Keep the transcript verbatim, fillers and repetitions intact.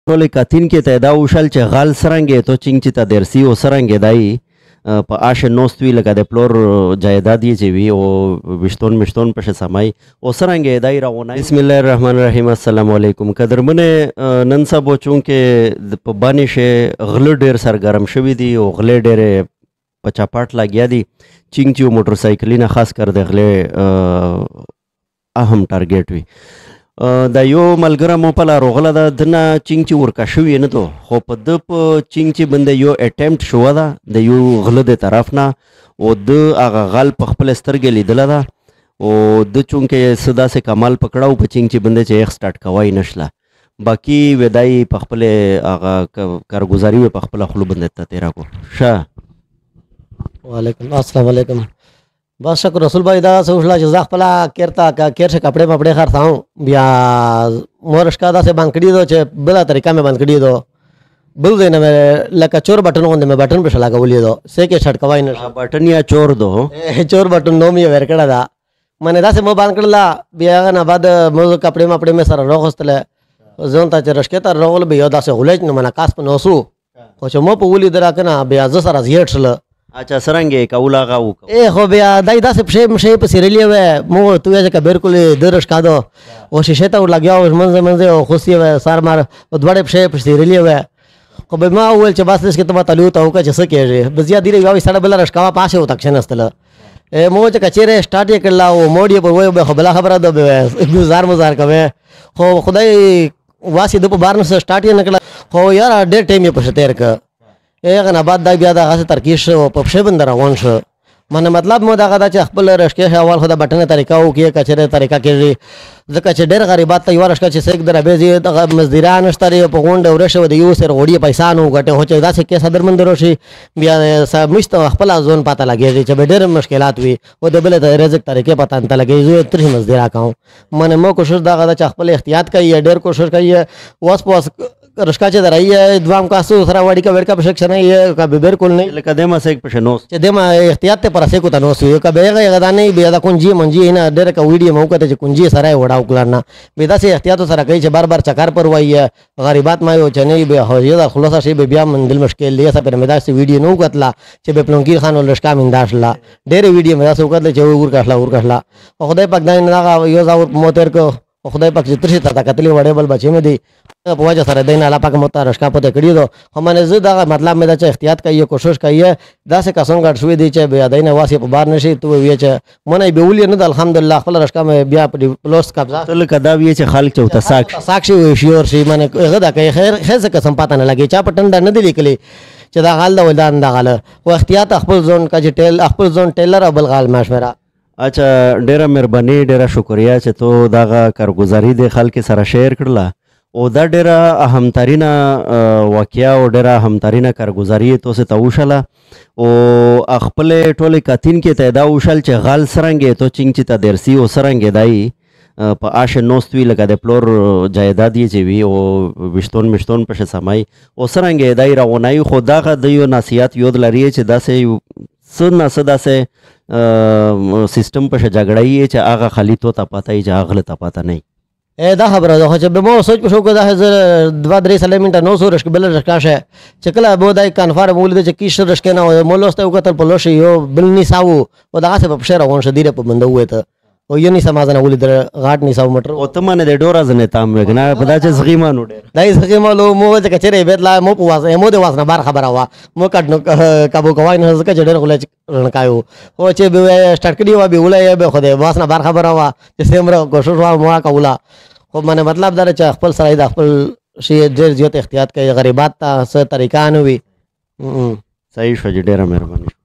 ټول کاتین کې ته دا وشل چې غال سرنګې تو چینګ چې ته درسي او سرنګې دای په آش نوست وی لکه د پلور جایداد یې چې وی او وشتون مشتون په سمای او سرنګې دای راونه. بسم الله الرحمن الرحیم. السلام علیکم. قدرمنه نن سبا چونکې په باندې شه غل ډیر سرګرم شوی دی او غل ډیر په چاپاټ لاګیا دي. چینګ چې موټر سایکلینه خاص کر د غل اهم ټارګټ وی. دا یو ملګری مو په لار غله ده دنه چینګ چې ورکا شوی نه تو خو په د په چینګ چې بنده یو اټمپټ شو ده د یو غله د طرف نه او د هغه غل په خپل سترګې لیدل ده او د چونکې صدا سے کمال پکړاو په چینګ چې بنده چې ایک سٹارټ کوي نشله باقی ودای په خپل هغه کارګزاري په خپل خپل بنده ته تیرا کو شه. وعلیکم السلام علیکم. بس شکر رسول بھائی دا سوچلا چې زخ پلا کېرتا کا کېر شه کپڑے مپڑے خرڅاو بیا مورش کا دا سے باندې کړی دو چې بلا طریقہ مې باندې کړی دو بل دې نه لکه چور بٹن غوندې مې بٹن په شلا غولې دو سې کې شټکوای نه بٹن یا چور دو چور بٹن نو مې ور کړه دا منه دا سے مو باندې کړلا بیا نه بعد مو کپڑے مپڑے مې سره روغستله ځون ته چې رشکې ته روغل بیا دا سے غولې نه منه کاس په نوسو خو چې مو په ولې درا کنه بیا ز سره زیات شله. اچھا سرنګې کولا غاو اے خو بیا دای داسې پښې مشې په سیرلی و مو تو یې که بالکل درش کادو او شیشه ته لګیاو منځ منځ او خوسي و سار مار دوړې پښې په سیرلی و خو به ما ول چې بس کې ته تلو ته او که څه کېږي بس یا دی یو سړی بل رشکاوا پاسه او تک شنستله اے مو چې کچېره سٹارټ یې کړلا او موډي په وای به خبره خبره ده گزار مزار کوي خو خدای واسي د په بارن سره سٹارټ یې نکړه خو یار ډېر ټیم یې په تیر ک اغه نه بعد دا بیا د غاسه ترکیش او په پښه بند روان شو. منه مطلب مو دا غدا چې خپل رشکې حوال خدا بټنه طریقہ او کې کچره طریقہ کې ځکه چې ډېر غریبات ته یو رشکه چې سګ در به زی د مزدوران شتري په غونډه ورشه د یو سر غوړي پیسې نو غټه هو چې دا څه کې صدر مند روشي بیا مست خپل ځون پته لګي چې ډېر مشکلات وي او د بل د رزق طریقې پته انت لګي زه تر مزدورا کوم. منه مو کوشش دا غدا چې خپل احتیاط کوي ډېر کوشش کوي واس پوس رشکا چې درایي دوام کاسو سره وړي کا ورکا پښک نه یې کا بالکل نه لکه دمه سیک پښه نو چې دمه احتیاط ته پر اسې کو تنو سو کا به غدا نه بیا دا کونجي منجي نه ډېر کا ویډیو مو کته چې کونجي سره وړاو کړنا به دا سي احتیاط سره کوي چې بار بار چکر پر وایي غریبات ما یو چنه به هوجه دا خلاص شي به بیا منزل مشکل دی سره مدا سي ویډیو نو کتلا چې به پلونګیر خان ول رشکا منداش لا ډېر ویډیو مدا سو کتل چې ور کښلا ور کښلا خدای پاک دا نه یو زاور موتر کو خدای پاک چې ترشي تا کتلی وړې بل بچې مې دی په وجه سره دین الله پاک مت رشکا پته کړی دو خو منه زه دا مطلب مې دا چې احتیاط کوي کوشش کوي دا څه کسان غټ شوې دي چې بیا دین واسي په بار نشي تو وی چې مونږ به ولې نه الحمدلله خپل رشکا مې بیا په پلوس قبضه تل کدا وی چې خلک چوته ساک ساکشي وي شور شي منه غدا کوي خیر خیر څه قسم پته نه لګي چا پټنده نه دی لیکلي چې دا غال دا ولدان دا غال او احتیاط خپل ځون کا چې ټیل خپل ځون ټیلر او بل غال مشوره. اچھا ډیره مهرباني ډیره شکریا چې تو دغه کارګزاري د خلک سره شیر کړله او دا ډیره اهم ترینه واقعیا او ډیره اهم ترینه کارګزاري تو سه توشله او خپل ټوله کاتین کې ته دا وشل چې غال سرنګې تو چینګ چې ته درسي او سرنګې دای په آش نوست وی لکه د پلور جایداد یې چې وی او وشتون مشتون په سمای او سرنګې دای راونای خو دغه د یو نصیحت یود لري چې داسې سن سدا سے سیستم په جګړای چې هغه خلی تو ته پته یې چې هغه ته پته نه اے دا خبره ده چې به مو سوچ پښو کو دا دوا درې سلې منټه نو سو رشک بل رشکاشه چې کله به دای کنفارم ولید چې کیش رشک نه مولوسته وکتل په لوش یو بل ني ساو او دا څه په شهر غون شديره په بنده وې ته او یو ني سمازنه ولید غاټ ني ساو مټر او ته منه د ډورا زنه تام وګنا په دا چې زغیمانو ډېر دای زغیمالو مو چې کچره بیت لا مو په واسه مو د واسه بار خبره وا مو کډنو کابو کوای نه ځکه چې ډېر غلې رنکایو او چې به سٹارټ کړی و به ولې به خو د واسه بار خبره وا چې سمره کوشش وا مو کولا خو منه مطلب دا چې خپل سره د خپل شی ډېر زیات احتیاط کوي غریبات ته څه طریقہ نه وي. صحیح شو ډېر مهرباني.